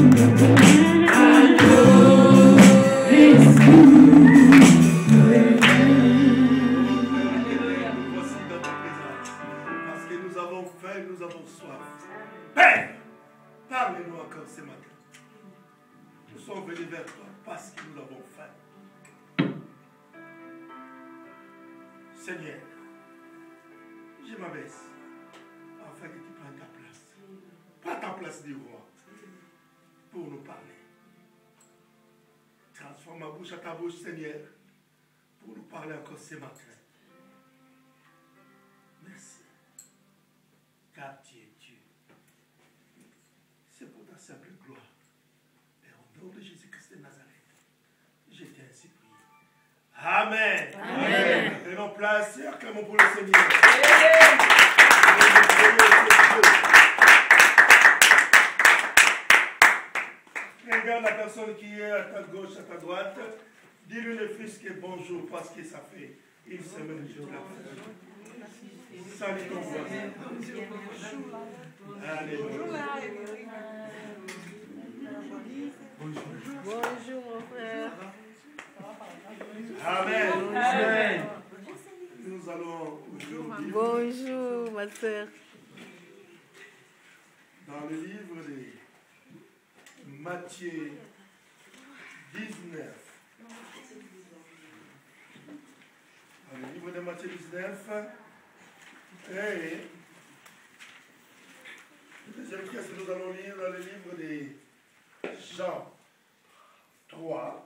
Seigneur, je m'abaisse afin que tu prennes ta place. Pas ta place de roi pour nous parler. Transforme ma bouche à ta bouche, Seigneur, pour nous parler encore ce matin. Merci. Car tu es Dieu. C'est pour ta simple gloire. Et au nom de Jésus-Christ de Nazareth, je t'ai ainsi prié. Amen. Amen. Prenons place et acclamons pour le Seigneur. Regarde la personne qui est à ta gauche, à ta droite. Dis-lui le fils que bonjour parce que ça fait une semaine que je l'ai. Salut ton voisin. Alléluia. Bonjour mon frère. Amen. Amen. Nous allons aujourd'hui. Bonjour ma soeur. Dans le livre de Matthieu 19. Dans le livre de Matthieu 19. Et la deuxième pièce que nous allons lire dans le livre de Jean 3.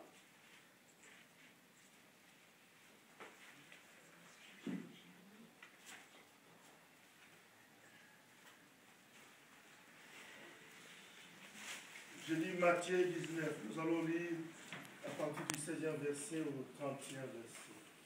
Je lis Matthieu 19. Nous allons lire à partir du 16e verset au 30e verset.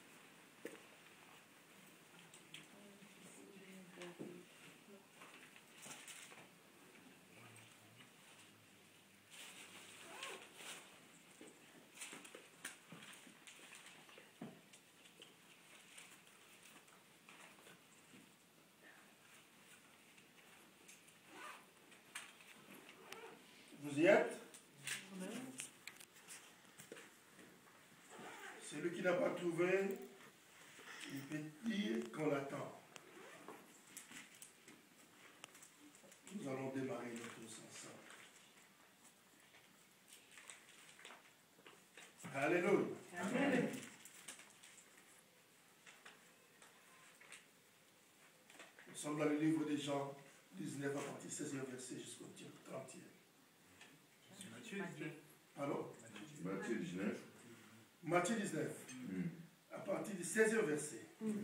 Vous y êtes? Celui qui n'a pas trouvé, il peut dire qu'on l'attend. Nous allons démarrer notre tous ensemble. Alléluia. Amen. Nous sommes dans le livre de Jean 19 à partir du 16e verset jusqu'au 30e. Pardon? Matthieu 19. Matthieu 19. À partir du 16e verset.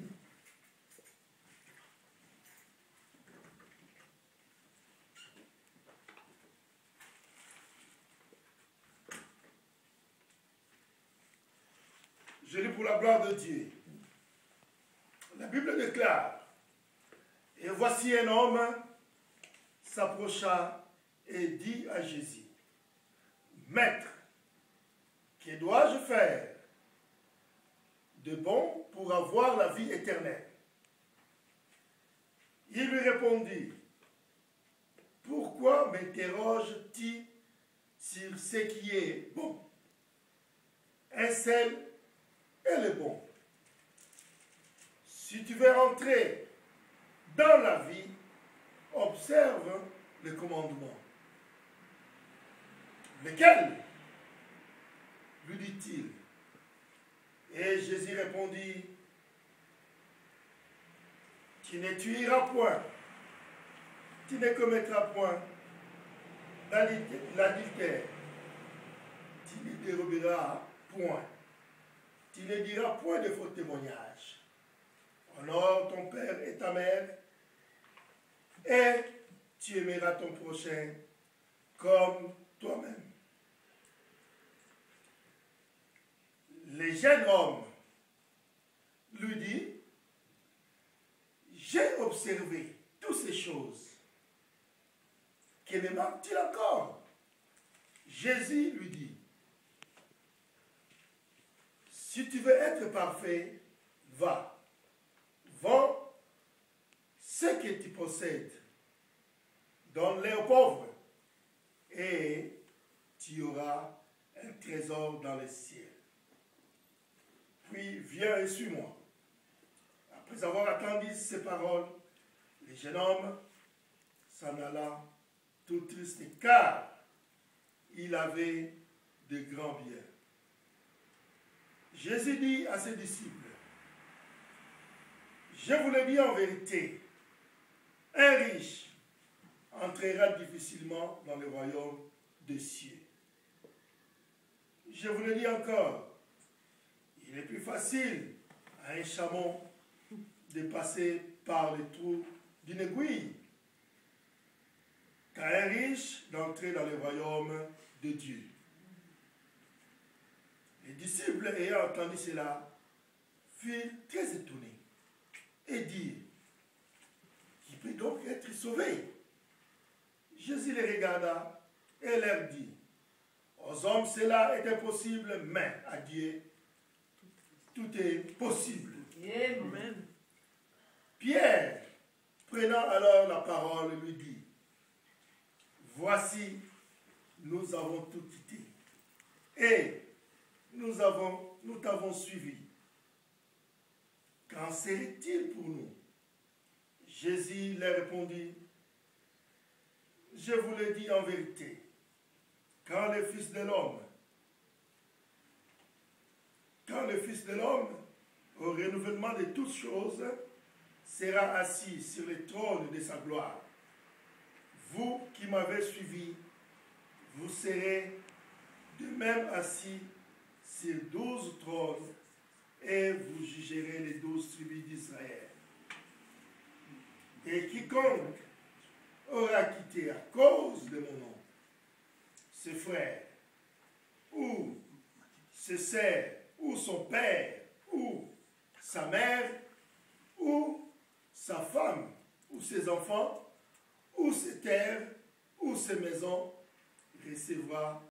Je lis pour la gloire de Dieu. La Bible déclare: et voici un homme s'approcha et dit à Jésus: Maître, que dois-je faire de bon pour avoir la vie éternelle? Il lui répondit: pourquoi m'interroges-tu sur ce qui est bon? Un seul est le bon. Si tu veux rentrer dans la vie, observe le commandement. Lequel? Lui dit-il. Et Jésus répondit: tu ne tueras point, tu ne commettras point l'adultère, tu ne déroberas point, tu ne diras point de faux témoignages. Honore ton père et ta mère, et tu aimeras ton prochain comme toi-même. Le jeune homme lui dit: j'ai observé toutes ces choses. Que me manque-t-il encore? Jésus lui dit: si tu veux être parfait, va, vends ce que tu possèdes, donne-le aux pauvres, et tu auras un trésor dans les cieux. Puis viens et suis-moi. Après avoir attendu ces paroles, le jeune homme s'en alla tout triste, car il avait de grands biens. Jésus dit à ses disciples, je vous le dis en vérité, un riche entrera difficilement dans le royaume des cieux. Je vous le dis encore, il est plus facile à un chameau de passer par le trou d'une aiguille qu'à un riche d'entrer dans le royaume de Dieu. Les disciples, ayant entendu cela, furent très étonnés et dirent, qui peut donc être sauvé? Jésus les regarda et leur dit, aux hommes cela était possible, mais à Dieu tout est possible. Amen. Pierre, prenant alors la parole, lui dit, voici, nous avons tout quitté et nous t'avons suivi. Qu'en serait-il pour nous? Jésus leur répondit, je vous le dis en vérité, quand le Fils de l'homme, au renouvellement de toutes choses, sera assis sur le trône de sa gloire, vous qui m'avez suivi, vous serez de même assis sur 12 trônes et vous jugerez les 12 tribus d'Israël. Et quiconque aura quitté à cause de mon nom ses frères, ou ses sœurs, ou son père, ou sa mère, ou sa femme, ou ses enfants, ou ses terres, ou ses maisons, recevra